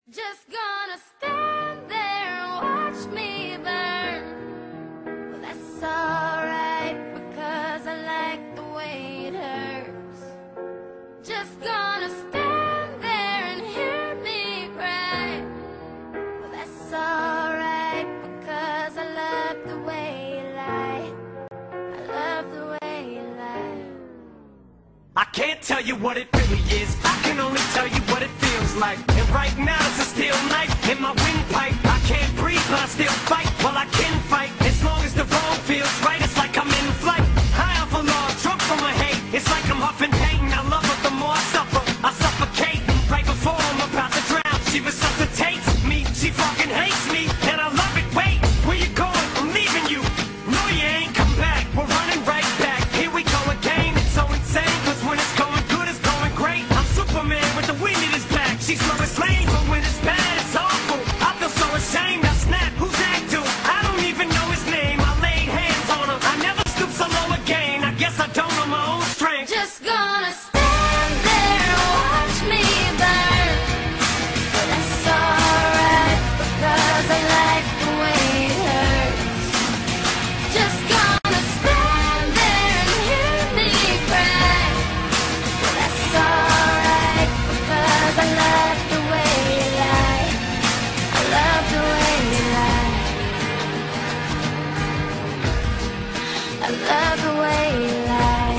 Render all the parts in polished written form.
Just gonna stand there and watch me burn. Well, that's alright, because I like the way it hurts. Just gonna stand there and hear me cry. Well, that's alright, because I love the way you lie. I love the way you lie. I can't tell you what it really is, I can only tell you what it feels like. And right now it's a steel knife in my windpipe. I can't breathe but I still fight. Well, I can fight as long as the wrong feels right. It's like I'm in flight, high off a log, drunk from my hate. It's like I'm huffing pain, I love her the more I suffer. I suffocate right before I'm about to drown. She resuscitates me, she fucking hates me, and I love it. Wait, where you going? I'm leaving you. No, you ain't come back, we're running right back. Here we go again, it's so insane, cause when it's going good, it's going great. I'm Superman with the wind in his back. She's Lois Lane, but when it's bad, it's awful. I feel so ashamed, I snap. Who's that dude? I don't even know his name. I laid hands on him, I never stoop so low again. I guess I don't know my own strength. Just gonna stand there and watch me burn. But that's alright, because I like the way it hurts. Just gonna stand there and hear me cry. But that's alright, because I love the way you lie. I love the way you lie. I love the way you lie.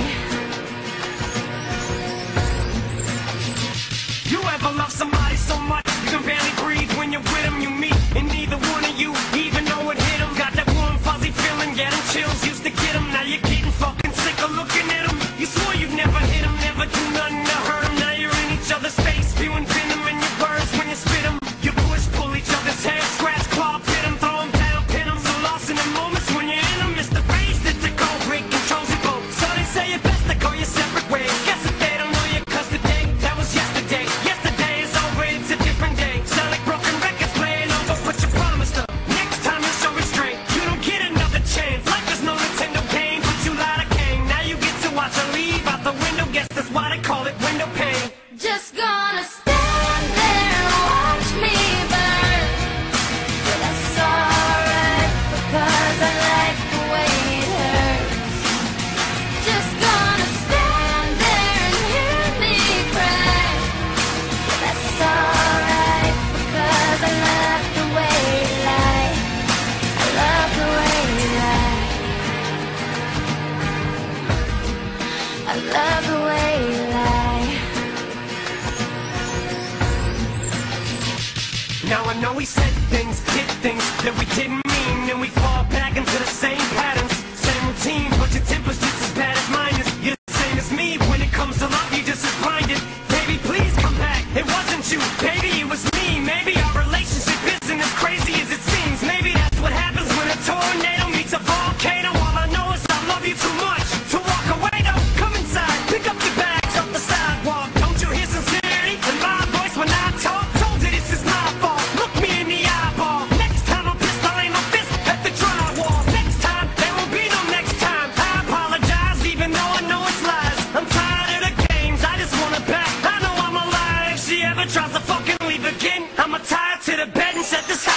You ever love somebody so much you can barely breathe when you're with them? You meet and neither one of you even know it hit them. Got that warm fuzzy feeling, getting chills used to get them. Now you're getting fucking sick of looking at them. You swore you'd never hit them, never do nothing to hurt them. Now you're in each other's face, spewing venom in your words when you spit them. You push, pull each other's hair, scratch, claw, pit them, throw them down, pin them. So lost in the moments when you're in them. It's the phrase that the cold break controls you both. So they say it best to go your separate ways. Guess that they don't know you, cause the day that was yesterday. Yesterday is over, it's a different day. Sound like broken records playing over, but you promised her next time you'll show restraint. You don't get another chance. Life is no Nintendo game, but you lied, I came. Now you get to watch her leave out the window. Guess that's why they call it window pane. Just gonna stand there and watch me burn. But that's alright, because I like the way it hurts. Just gonna stand there and hear me cry. But that's alright, because I love the way you lie. I love the way you lie. I love the way you lie. Now I know we said things, did things that we didn't mean, and we fall back into the same patterns, same routine, but your temper's just as bad as mine is. You're the same as me, when it comes to love, you're just as blinded. Baby, please come back, it wasn't you, baby, it was me. Maybe our relationship isn't as crazy as it seems. Maybe that's what happens when a tornado meets a volcano. All I know is I love you too much to walk away. Though, come inside, pick up your bags off the sidewalk. Don't you hear sincerity in my voice when I talk? Told you this is my fault. Look me in the eyeball. Next time I'm pissed, I'll aim my fist at the drywall. Next time, there won't be no next time. I apologize, even though I know it's lies. I'm tired of the games, I just want her back. I know I'm a liar. If she ever tries to fucking leave again, I'ma tie her to the bed and set this